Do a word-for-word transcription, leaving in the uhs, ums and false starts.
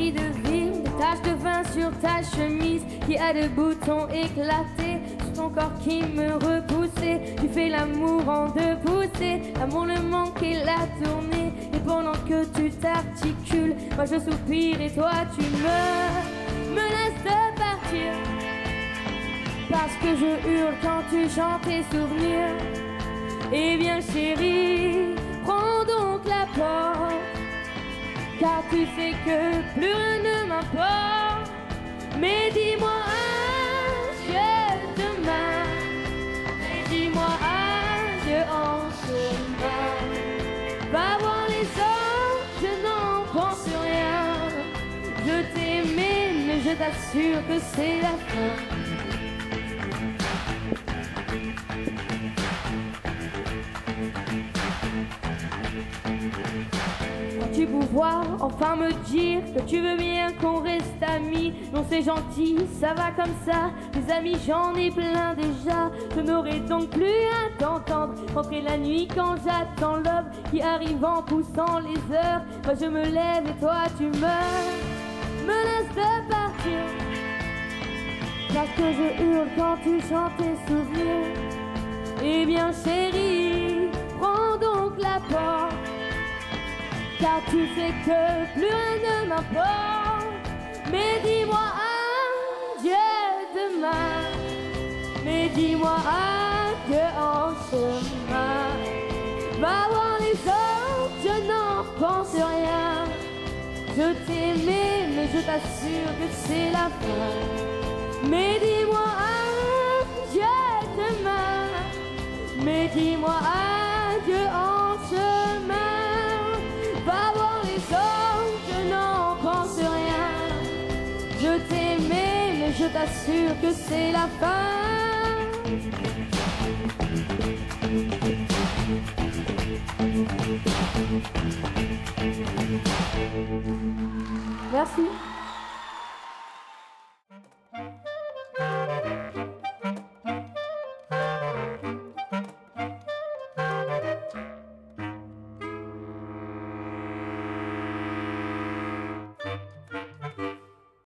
nuits de vivre, des taches de vin sur ta chemise qui a des boutons éclatés sur ton corps qui me repoussait. Tu fais l'amour en deux poussées, l'amour le manque et la tournée. Et pendant que tu t'articules, moi je soupire et toi tu me, me laisses de partir. Parce que je hurle quand tu chantes tes souvenirs. Eh bien chérie, prends donc la porte, car tu sais que plus rien ne m'importe. Mais dis-moi adieu demain, mais dis-moi adieu en chemin. Va voir les autres, je n'en pense rien. Je t'aimais, mais je t'assure que c'est la fin. Tu pouvoir enfin me dire que tu veux bien qu'on reste amis. Non c'est gentil, ça va comme ça. Des amis j'en ai plein déjà. Je n'aurai donc plus à t'entendre rentrer la nuit quand j'attends l'aube qui arrive en poussant les heures. Moi je me lève et toi tu meurs, me laisses de partir. Parce que je hurle quand tu chantes tes souvenirs. Eh bien chérie, prends donc la porte, car tu sais que plus rien ne m'importe. Mais dis-moi adieu demain, mais dis-moi adieu en chemin. Va voir les autres, je n'en pense rien. Je t'aimais, mais je t'assure que c'est la fin. Mais dis-moi adieu demain, mais dis-moi adieu en chemin. Va voir les autres, je n'en pense rien. Je t'aimais, mais je t'assure que c'est la fin. Merci.